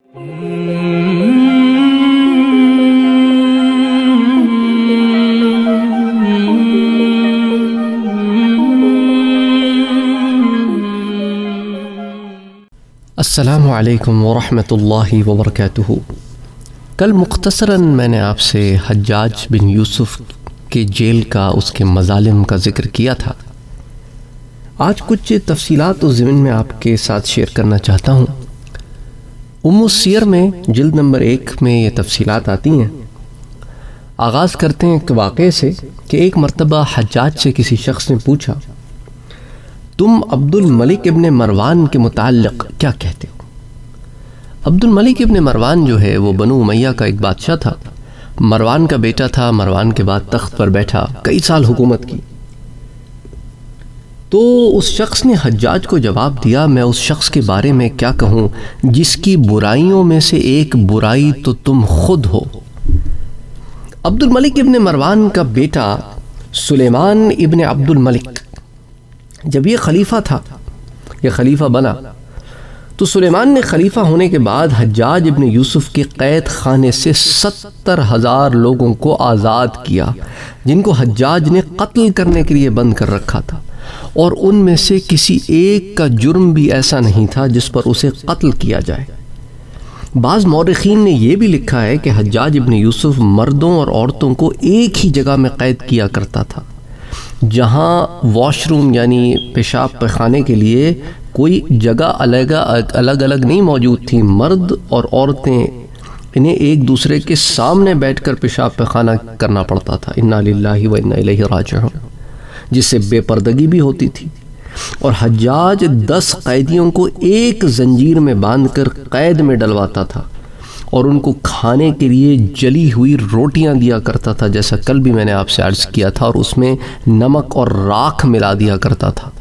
السلام علیکم ورحمۃ اللہ وبرکاتہ۔ کل مختصراً میں نے آپ سے حجاج بن یوسف کے جیل کا، اس کے مظالم کا ذکر کیا تھا۔ آج کچھ تفصیلات و ضمن میں آپ کے ساتھ شیئر کرنا چاہتا ہوں۔ ام السیر میں جلد نمبر 1 میں یہ تفصیلات آتی ہیں۔ آغاز کرتے ہیں ایک واقعے سے کہ ایک مرتبہ حجاج سے کسی شخص نے پوچھا، تم عبد الملک ابن مروان کے متعلق کیا کہتے ہو؟ عبد الملک ابن مروان جو ہے وہ بنو امیہ کا ایک بادشاہ تھا، مروان کا بیٹا تھا۔ مروان کے بعد تخت پر بیٹھا، کئی سال حکومت کی۔ تو اس شخص نے حجاج کو جواب دیا، میں اس شخص کے بارے میں کیا کہوں جس کی برائیوں میں سے ایک برائی تو تم خود ہو۔ عبد الملک ابن مروان کا بیٹا سلیمان ابن عبد الملک جب یہ خلیفہ تھا، یہ خلیفہ بنا، تو سلیمان نے خلیفہ ہونے کے بعد حجاج ابن یوسف کے قید خانے سے 70,000 لوگوں کو آزاد کیا، جن کو حجاج نے قتل کرنے کے لیے بند کر رکھا تھا، اور ان میں سے کسی ایک کا جرم بھی ایسا نہیں تھا جس پر اسے قتل کیا جائے۔ بعض مورخین نے یہ بھی لکھا ہے کہ حجاج ابن یوسف مردوں اور عورتوں کو ایک ہی جگہ میں قید کیا کرتا تھا، جہاں واش روم یعنی پیشاب پخانے کے لیے کوئی جگہ الگ الگ نہیں موجود تھی۔ مرد اور عورتیں انہیں ایک دوسرے کے سامنے بیٹھ کر پیشاب پخانہ کرنا پڑتا تھا۔ انا للہ و انا الیہ راجعون، جس سے بے پردگی بھی ہوتی تھی۔ اور حجاج 10 قیدیوں کو ایک زنجیر میں باندھ کر قید میں ڈلواتا تھا، اور ان کو کھانے کے لیے جلی ہوئی روٹیاں دیا کرتا تھا، جیسا کل بھی میں نے آپ سے عرض کیا تھا، اور اس میں نمک اور راکھ ملا دیا کرتا تھا۔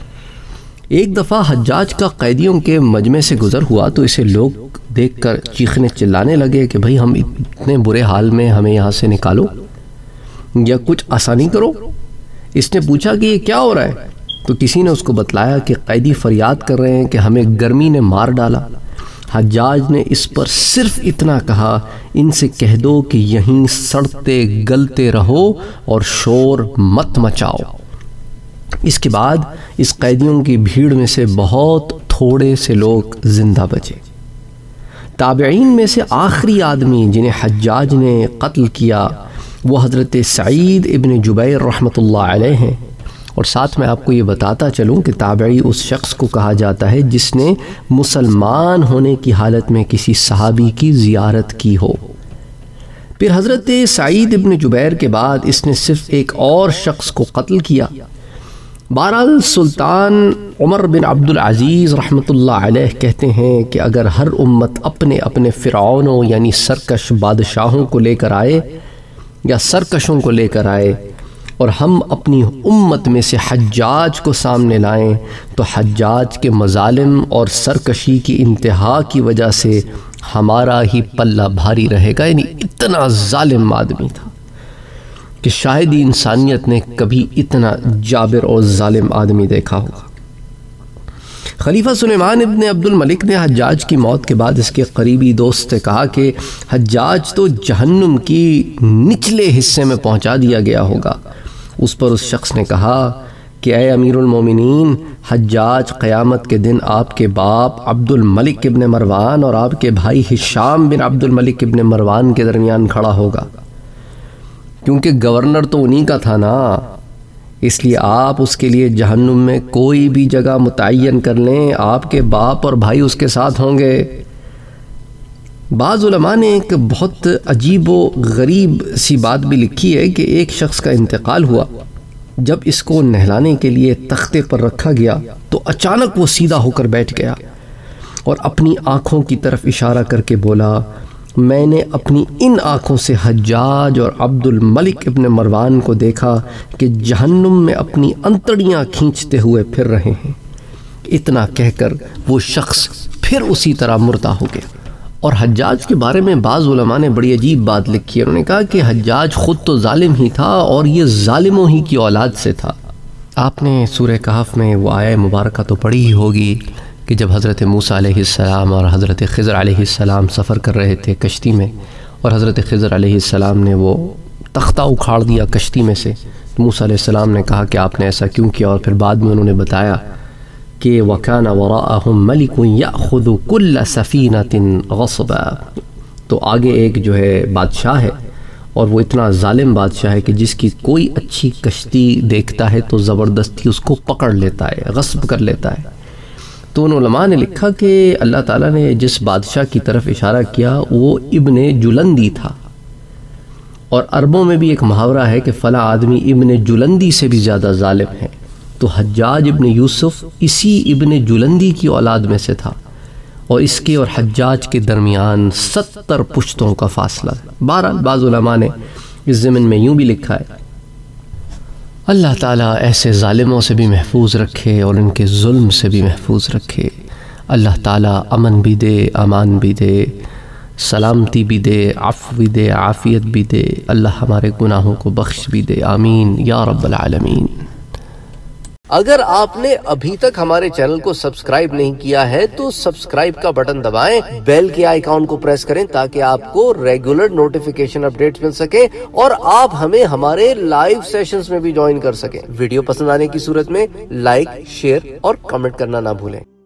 ایک دفعہ حجاج کا قیدیوں کے مجمع سے گزر ہوا تو اسے لوگ دیکھ کر چیخنے چلانے لگے کہ بھئی ہم اتنے برے حال میں، ہمیں یہاں سے نکالو یا کچھ آسانی کرو۔ اس نے پوچھا کہ یہ کیا ہو رہا ہے؟ تو کسی نے اس کو بتلایا کہ قیدی فریاد کر رہے ہیں کہ ہمیں گرمی نے مار ڈالا۔ حجاج نے اس پر صرف اتنا کہا، ان سے کہہ دو کہ یہیں سڑتے گلتے رہو اور شور مت مچاؤ۔ اس کے بعد اس قیدیوں کی بھیڑ میں سے بہت تھوڑے سے لوگ زندہ بچے۔ تابعین میں سے آخری آدمی جنہیں حجاج نے قتل کیا وہ حضرت سعید ابن جبیر رحمۃ اللہ علیہ ہیں۔ اور ساتھ میں آپ کو یہ بتاتا چلوں کہ تابعی اس شخص کو کہا جاتا ہے جس نے مسلمان ہونے کی حالت میں کسی صحابی کی زیارت کی ہو۔ پھر حضرت سعید ابن جبیر کے بعد اس نے صرف ایک اور شخص کو قتل کیا۔ بہرحال سلطان عمر بن عبد العزیز رحمۃ اللہ علیہ کہتے ہیں کہ اگر ہر امت اپنے اپنے فرعونوں یعنی سرکش بادشاہوں کو لے کر آئے یا سرکشوں کو لے کر آئے، اور ہم اپنی امت میں سے حجاج کو سامنے لائیں، تو حجاج کے مظالم اور سرکشی کی انتہا کی وجہ سے ہمارا ہی پلہ بھاری رہے گا۔ یعنی اتنا ظالم آدمی تھا کہ شاید ہی انسانیت نے کبھی اتنا جابر اور ظالم آدمی دیکھا ہوگا۔ خلیفہ سلیمان ابن عبد الملک نے حجاج کی موت کے بعد اس کے قریبی دوست سے کہا کہ حجاج تو جہنم کی نچلے حصے میں پہنچا دیا گیا ہوگا۔ اس پر اس شخص نے کہا کہ اے امیر المومنین، حجاج قیامت کے دن آپ کے باپ عبد الملک ابن مروان اور آپ کے بھائی ہشام بن عبد الملک ابن مروان کے درمیان کھڑا ہوگا، کیونکہ گورنر تو انہی کا تھا نا، اس لیے آپ اس کے لیے جہنم میں کوئی بھی جگہ متعین کر لیں، آپ کے باپ اور بھائی اس کے ساتھ ہوں گے۔ بعض علماء نے ایک بہت عجیب و غریب سی بات بھی لکھی ہے کہ ایک شخص کا انتقال ہوا، جب اس کو نہلانے کے لیے تختے پر رکھا گیا تو اچانک وہ سیدھا ہو کر بیٹھ گیا اور اپنی آنکھوں کی طرف اشارہ کر کے بولا، میں نے اپنی ان آنکھوں سے حجاج اور عبد الملک ابن مروان کو دیکھا کہ جہنم میں اپنی انتڑیاں کھینچتے ہوئے پھر رہے ہیں۔ اتنا کہہ کر وہ شخص پھر اسی طرح مردہ ہو گیا۔ اور حجاج کے بارے میں بعض علماء نے بڑی عجیب بات لکھی ہے، انہوں نے کہا کہ حجاج خود تو ظالم ہی تھا اور یہ ظالموں ہی کی اولاد سے تھا۔ آپ نے سورہ کہف میں وہ آیہ مبارکہ تو پڑھی ہی ہوگی کہ جب حضرت موسیٰ علیہ السلام اور حضرت خضر علیہ السلام سفر کر رہے تھے کشتی میں، اور حضرت خضر علیہ السلام نے وہ تختہ اکھاڑ دیا کشتی میں سے، موسیٰ علیہ السلام نے کہا کہ آپ نے ایسا کیوں کیا، اور پھر بعد میں انہوں نے بتایا کہ وَكَانَ وَرَاءَهُمْ مَلِكٌ يَأْخُذُ كُلَّ سَفِينَةٍ غَصْبًا، تو آگے ایک جو ہے بادشاہ ہے، اور وہ اتنا ظالم بادشاہ ہے کہ جس کی کوئی اچھی کشتی دیکھتا ہے تو زبردستی اس کو پکڑ لیتا ہے، غصب کر لیتا ہے۔ تو ان علماء نے لکھا کہ اللہ تعالیٰ نے جس بادشاہ کی طرف اشارہ کیا وہ ابن جلندی تھا، اور عربوں میں بھی ایک محاورہ ہے کہ فلاں آدمی ابن جلندی سے بھی زیادہ ظالم ہے، تو حجاج ابن یوسف اسی ابن جلندی کی اولاد میں سے تھا، اور اس کے اور حجاج کے درمیان 70 پشتوں کا فاصلہ ہے۔ بہرحال بعض علماء نے اس ضمن میں یوں بھی لکھا ہے، اللہ تعالیٰ ایسے ظالموں سے بھی محفوظ رکھے اور ان کے ظلم سے بھی محفوظ رکھے۔ اللہ تعالیٰ امن بھی دے، امان بھی دے، سلامتی بھی دے، عفو بھی دے، عافیت بھی دے، اللہ ہمارے گناہوں کو بخش بھی دے، آمین یا رب العالمین۔ اگر آپ نے ابھی تک ہمارے چینل کو سبسکرائب نہیں کیا ہے تو سبسکرائب کا بٹن دبائیں، بیل کے آئیکن کو پریس کریں تاکہ آپ کو ریگولر نوٹیفیکیشن اپڈیٹس مل سکے، اور آپ ہمیں ہمارے لائیو سیشنز میں بھی جوائن کر سکیں۔ ویڈیو پسند آنے کی صورت میں لائک، شیئر اور کمنٹ کرنا نہ بھولیں۔